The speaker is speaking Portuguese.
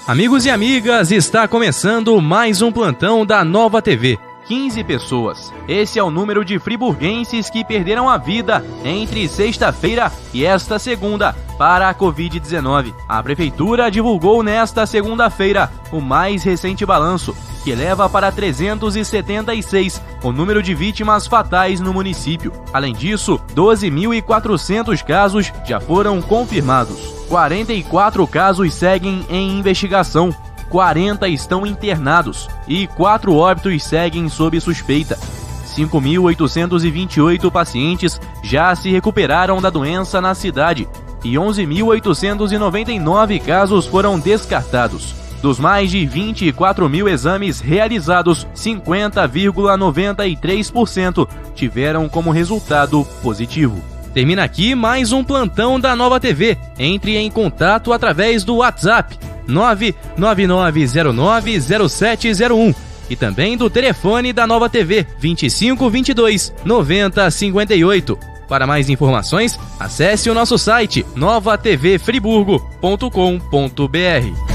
Amigos e amigas, está começando mais um plantão da Nova TV. 15 pessoas. Esse é o número de friburguenses que perderam a vida entre sexta-feira e esta segunda para a Covid-19. A Prefeitura divulgou nesta segunda-feira o mais recente balanço, que leva para 376 o número de vítimas fatais no município. Além disso, 12.400 casos já foram confirmados. 44 casos seguem em investigação. 40 estão internados e 4 óbitos seguem sob suspeita. 5.828 pacientes já se recuperaram da doença na cidade e 11.899 casos foram descartados. Dos mais de 24 mil exames realizados, 50,93% tiveram como resultado positivo. Termina aqui mais um plantão da Nova TV. Entre em contato através do WhatsApp 999090701 e também do telefone da Nova TV 2522 9058. Para mais informações, acesse o nosso site novatvfriburgo.com.br.